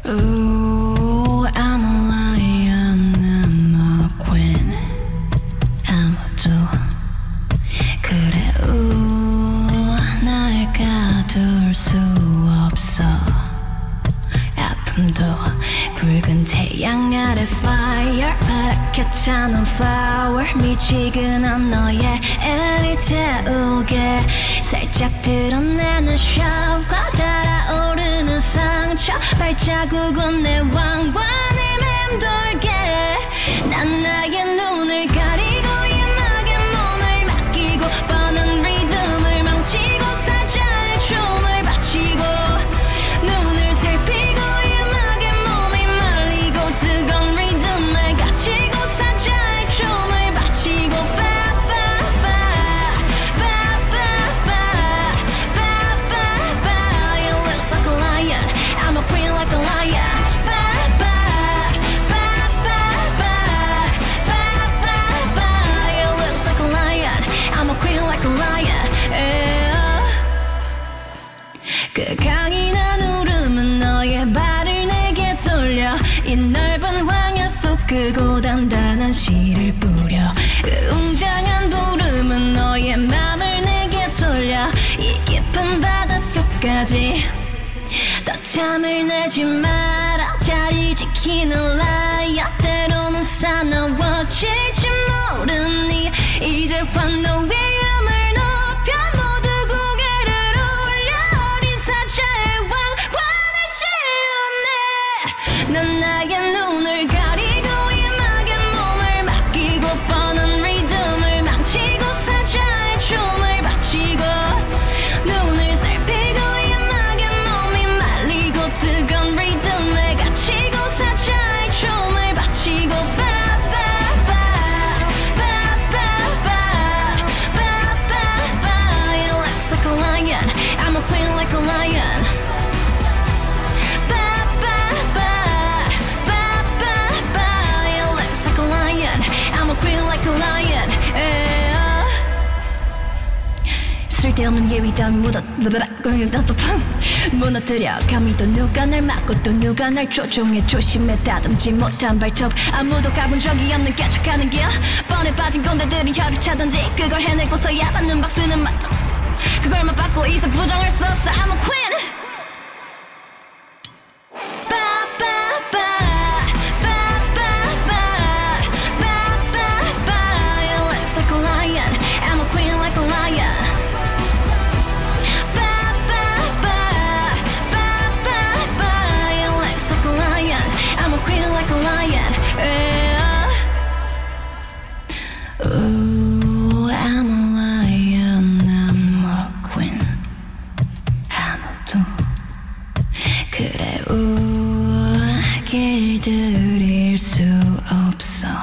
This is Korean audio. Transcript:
Ooh, I'm a lion, I'm a queen. 아무도 그래, 날 가둘 수 없어. 아픔도 붉은 태양 아래 fire, 파랗게 타는 flower. 미지근한 너의 애를 태우게 살짝 드러내는 샤워가 달아오르는 상처. 발자국은 내 왕관을 맴돌게. 난 나의 눈을 가리고 음악에 몸을 맡기고 뻔한 리듬을 망치고 사자의 춤을 바치고 눈을 살피고 음악에 몸이 말리고 뜨거운 리듬에 갇히고 사자의 춤을 바치고 You look like a lion, I'm a queen like a lion. You look like a lion, I'm a queen like a lion. 그 강인한 울음은 너의 발을 내게 돌려. 이 넓은 황야 속 크고 단단한 씨를 뿌려. 그 웅장한 부름은 너의 맘을 내게 돌려. 이 깊은 바닷속까지 더 탐을 내지 마라. 자리 지키는 라이어. 때로는 사나워질지 모르니 이제 환 너의 음을 높여 모두 고개를 올려. 어린 사자의 왕관을 씌우네. 난 나의 눈을 가리고 음악에 몸을 맡기고 뻔한 리듬을 망치고 사자의 춤을 바치고 눈을 살피고 음악에 몸이 말리고 뜨거운 리듬에 갇히고 사자의 춤을 바치고 You look like a lion, I'm a queen like a lion. You look like a lion, I'm a queen like a lion. 쓸데없는 예의 따윈 무너뜨려. 감히 또 누가 날 막고 또 누가 날 조종해. 조심해 다듬지 못한 발톱. 아무도 가본 적이 없는 깨쳐가는 길. 뻔해 빠진 꼰대들이 혀를 차던지 그걸 해내고서야 받는 박수는 맞다. 그걸만 받고 이제 부정할 수 없어. I'm a queen. You look like a lion, I'm a queen like a lion. You look like a lion, I'm a queen like a lion. Ooh, I'm a lion, I'm a queen. 아무도 그래, 길들일 수 없어.